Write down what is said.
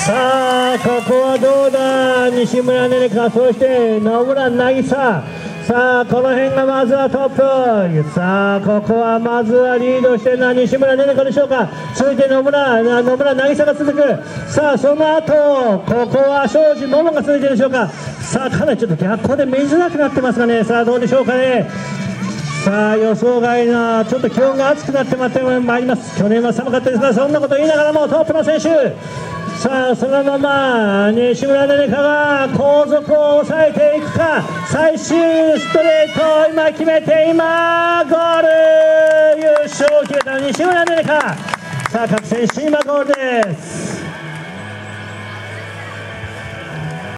さあここはどうだ、西村ねねか、そして野村渚。さあこの辺がまずはトップ。さあここはまずはリードしてるのは西村ねねかでしょうか。続いて野村渚が続く。さあその後ここは庄司桃が続いてるでしょうか。さあかなりちょっと逆光で見づらくなってますかね。さあどうでしょうかね。さあ予想外な、ちょっと気温が暑くなってまいります。去年は寒かったですが、そんなこと言いながらもトップの選手。さあそのまま西村ねねかが後続を抑えていくか。最終ストレートを今決めて、今ゴール、優勝を決めた西村ねねか。さあ各選手今ゴールです。